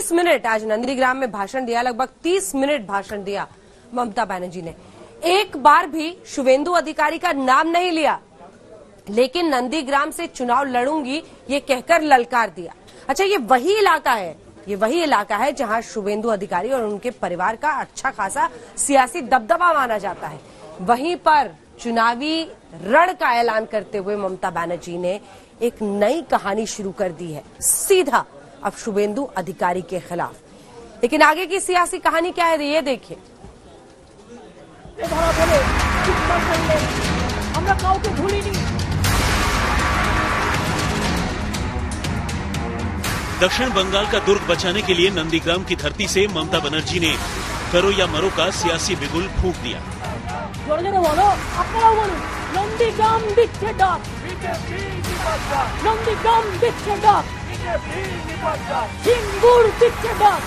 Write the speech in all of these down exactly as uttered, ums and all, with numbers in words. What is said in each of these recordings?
तीस मिनट आज नंदीग्राम में भाषण दिया, लगभग तीस मिनट भाषण दिया ममता बनर्जी ने। एक बार भी शुभेंदु अधिकारी का नाम नहीं लिया, लेकिन नंदीग्राम से चुनाव लड़ूंगी ये कहकर ललकार दिया। अच्छा, ये वही इलाका है ये वही इलाका है जहां शुभेंदु अधिकारी और उनके परिवार का अच्छा खासा सियासी दबदबा माना जाता है। वहीं पर चुनावी रण का ऐलान करते हुए ममता बनर्जी ने एक नई कहानी शुरू कर दी है, सीधा अब शुभेंदु अधिकारी के खिलाफ। लेकिन आगे की सियासी कहानी क्या है, ये देखिए। दक्षिण बंगाल का दुर्ग बचाने के लिए नंदीग्राम की धरती से ममता बनर्जी ने करो या मरो का सियासी बिगुल फूंक दिया। नंदीग्राम दिखे डाक, नंदीग्राम दिखे डाक, सिंगूर दिखे डाक।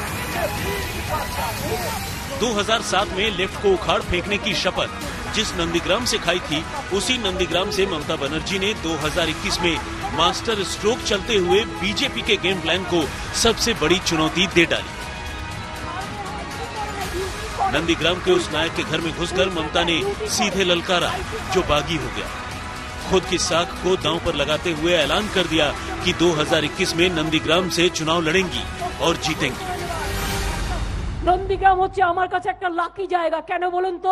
दो हज़ार सात में लेफ्ट को उखाड़ फेंकने की शपथ जिस नंदीग्राम से खाई थी, उसी नंदीग्राम से ममता बनर्जी ने दो हज़ार इक्कीस में मास्टर स्ट्रोक चलते हुए बीजेपी के गेम प्लान को सबसे बड़ी चुनौती दे डाली। नंदीग्राम के उस नायक के घर में घुसकर ममता ने सीधे ललकारा, जो बागी हो गया। खुद की साख को दांव पर लगाते हुए ऐलान कर दिया कि दो हज़ार इक्कीस में नंदीग्राम से चुनाव लड़ेंगी और जीतेंगी। नंदीग्राम হচ্ছে আমার কাছে একটা লাকি জায়গা, কেন বলুন তো?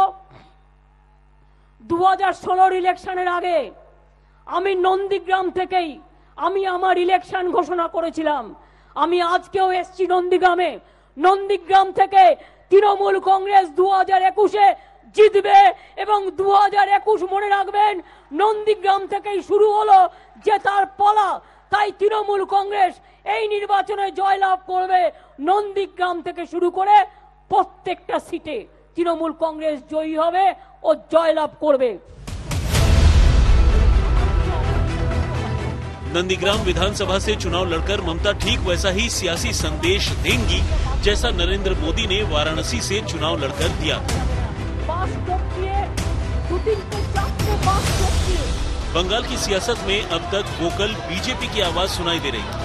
দু হাজার ষোলোর ইলেকশনের আগে আমি নন্দীগ্রাম থেকেই আমি আমার ইলেকশন ঘোষণা করেছিলাম। আমি আজকেও এসছি নন্দীগ্রামে। নন্দীগ্রাম থেকে তৃণমূল কংগ্রেস দু হাজার একুশে জিতবে এবং দু হাজার একুশ মনে রাখবেন নন্দীগ্রাম থেকেই শুরু হলো জেতার পালা। তাই তৃণমূল কংগ্রেস এই নির্বাচনে জয়লাভ করবে। নন্দীগ্রাম থেকে শুরু করে প্রত্যেকটা সিটে তৃণমূল কংগ্রেস জয়ী হবে ও জয়লাভ করবে। नंदीग्राम विधानसभा से चुनाव लड़कर ममता ठीक वैसा ही सियासी संदेश देंगी जैसा नरेंद्र मोदी ने वाराणसी से चुनाव लड़कर दिया था। बंगाल की सियासत में अब तक वोकल बीजेपी की आवाज सुनाई दे रही थी,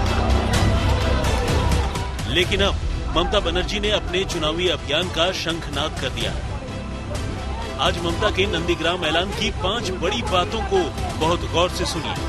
लेकिन अब ममता बनर्जी ने अपने चुनावी अभियान का शंखनाद कर दिया। आज ममता के नंदीग्राम ऐलान की पांच बड़ी बातों को बहुत गौर से सुनिए।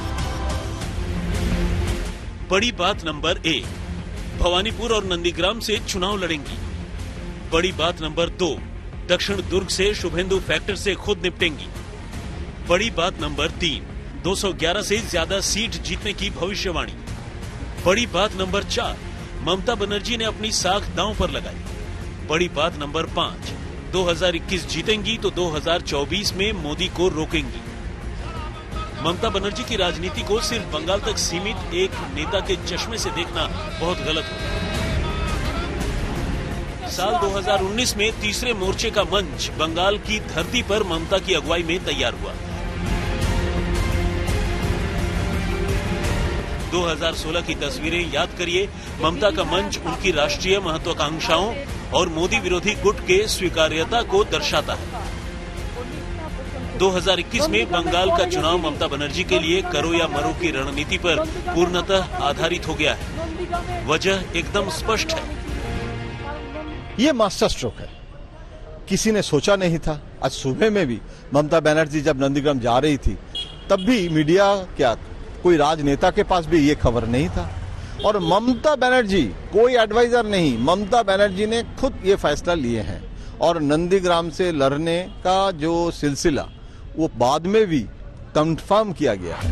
बड़ी बात नंबर एक, भवानीपुर और नंदीग्राम से चुनाव लड़ेंगी। बड़ी बात नंबर दो, दक्षिण दुर्ग से शुभेंदु फैक्टर से खुद निपटेंगी। बड़ी बात नंबर तीन, दो सौ ग्यारह से ज्यादा सीट जीतने की भविष्यवाणी। बड़ी बात नंबर चार, ममता बनर्जी ने अपनी साख दांव पर लगाई। बड़ी बात नंबर पाँच, दो हज़ार इक्कीस जीतेंगी तो दो हज़ार चौबीस में मोदी को रोकेंगी। ममता बनर्जी की राजनीति को सिर्फ बंगाल तक सीमित एक नेता के चश्मे से देखना बहुत गलत होगा। साल दो हज़ार उन्नीस में तीसरे मोर्चे का मंच बंगाल की धरती पर ममता की अगुवाई में तैयार हुआ। दो हज़ार सोलह की तस्वीरें याद करिए। ममता का मंच उनकी राष्ट्रीय महत्वाकांक्षाओं और मोदी विरोधी गुट के स्वीकार्यता को दर्शाता है। दो हज़ार इक्कीस में बंगाल का चुनाव ममता बनर्जी के लिए करो या मरो की रणनीति पर पूर्णतः आधारित हो गया है। वजह एकदम स्पष्ट है, ये मास्टर स्ट्रोक है। किसी ने सोचा नहीं था। आज सुबह में भी ममता बनर्जी जब नंदीग्राम जा रही थी, तब भी मीडिया क्या कोई राजनेता के पास भी ये खबर नहीं था। और ममता बनर्जी कोई एडवाइजर नहीं, ममता बनर्जी ने खुद ये फैसला लिए हैं। और नंदीग्राम से लड़ने का जो सिलसिला वो बाद में भी कंफर्म किया गया है।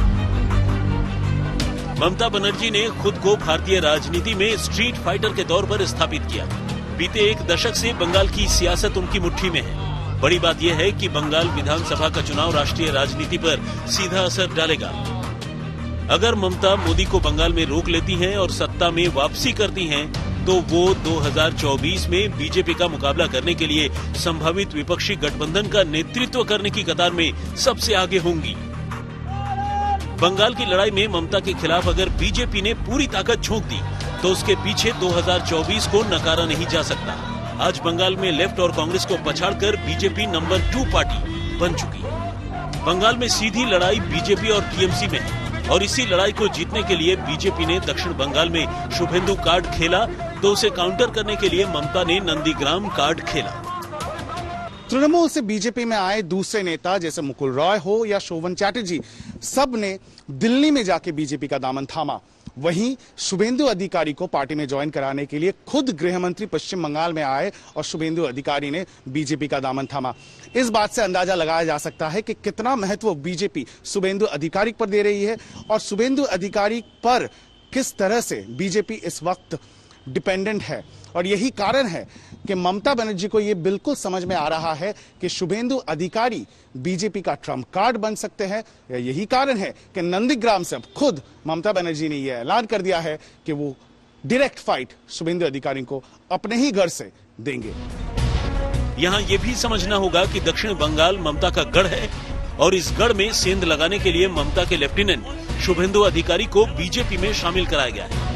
ममता बनर्जी ने खुद को भारतीय राजनीति में स्ट्रीट फाइटर के तौर पर स्थापित किया। बीते एक दशक से बंगाल की सियासत उनकी मुट्ठी में है। बड़ी बात यह है कि बंगाल विधानसभा का चुनाव राष्ट्रीय राजनीति पर सीधा असर डालेगा। अगर ममता मोदी को बंगाल में रोक लेती हैं और सत्ता में वापसी करती हैं, तो वो दो हज़ार चौबीस में बीजेपी का मुकाबला करने के लिए संभावित विपक्षी गठबंधन का नेतृत्व करने की कतार में सबसे आगे होंगी। बंगाल की लड़ाई में ममता के खिलाफ अगर बीजेपी ने पूरी ताकत झोंक दी, तो उसके पीछे दो हज़ार चौबीस को नकारा नहीं जा सकता। आज बंगाल में लेफ्ट और कांग्रेस को पछाड़कर बीजेपी नंबर टू पार्टी बन चुकी है। बंगाल में सीधी लड़ाई बीजेपी और टीएमसी में है। और इसी लड़ाई को जीतने के लिए बीजेपी ने दक्षिण बंगाल में शुभेंदु कार्ड खेला, तो उसे काउंटर करने के लिए ममता ने नंदीग्राम कार्ड खेला। तृणमूल से बीजेपी में आए दूसरे नेता जैसे मुकुल रॉय हो या शोभन चैटर्जी, सब ने दिल्ली में जाके बीजेपी का दामन थामा। वहीं शुभेंदु अधिकारी को पार्टी में ज्वाइन कराने के लिए खुद गृह मंत्री पश्चिम बंगाल में आए और शुभेंदु अधिकारी ने बीजेपी का दामन थामा। इस बात से अंदाजा लगाया जा सकता है कि कितना महत्व बीजेपी शुभेंदु अधिकारी पर दे रही है और शुभेंदु अधिकारी पर किस तरह से बीजेपी इस वक्त डिपेंडेंट है। और यही कारण है कि ममता बनर्जी को यह बिल्कुल समझ में आ रहा है कि शुभेंदु अधिकारी बीजेपी का ट्रम्प कार्ड बन सकते हैं। यही कारण है कि नंदीग्राम से अब खुद ममता बनर्जी ने यह ऐलान कर दिया है कि वो डायरेक्ट फाइट शुभेंदु अधिकारी को अपने ही घर से देंगे। यहाँ ये भी समझना होगा कि दक्षिण बंगाल ममता का गढ़ है और इस गढ़ में सेंध लगाने के लिए ममता के लेफ्टिनेंट शुभेंदु अधिकारी को बीजेपी में शामिल कराया गया है।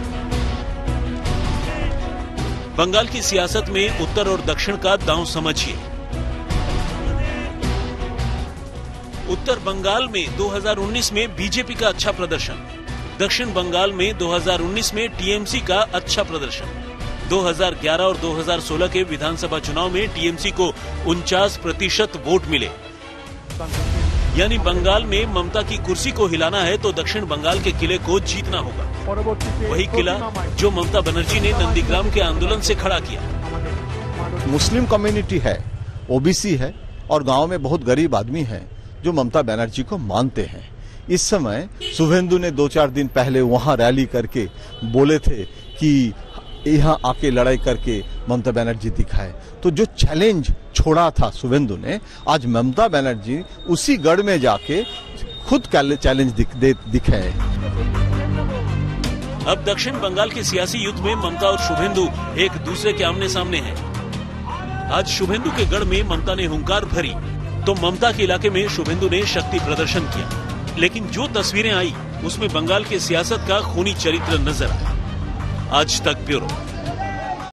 बंगाल की सियासत में उत्तर और दक्षिण का दांव समझिए। उत्तर बंगाल में दो हज़ार उन्नीस में बीजेपी का अच्छा प्रदर्शन, दक्षिण बंगाल में दो हज़ार उन्नीस में टीएमसी का अच्छा प्रदर्शन। दो हज़ार ग्यारह और दो हज़ार सोलह के विधानसभा चुनाव में टीएमसी को उनचास प्रतिशत वोट मिले। यानी बंगाल में ममता की कुर्सी को हिलाना है तो दक्षिण बंगाल के किले को जीतना होगा। वही किला जो ममता बनर्जी ने नंदीग्राम के आंदोलन से खड़ा किया। मुस्लिम कम्युनिटी है, ओबीसी है और गांव में बहुत गरीब आदमी है जो ममता बनर्जी को मानते हैं। इस समय शुभेंदु ने दो चार दिन पहले वहां रैली करके बोले थे कि यहाँ आके लड़ाई करके ममता बनर्जी दिखाए, तो जो चैलेंज छोड़ा था शुभेंदु ने, आज ममता बनर्जी उसी गढ़ में जाके खुद चैलेंज दिख, दिखाए। अब दक्षिण बंगाल के सियासी युद्ध में ममता और शुभेंदु एक दूसरे के आमने सामने हैं। आज शुभेंदु के गढ़ में ममता ने हुंकार भरी तो ममता के इलाके में शुभेंदु ने शक्ति प्रदर्शन किया। लेकिन जो तस्वीरें आई उसमें बंगाल के सियासत का खूनी चरित्र नजर आया। आज तक ब्यूरो।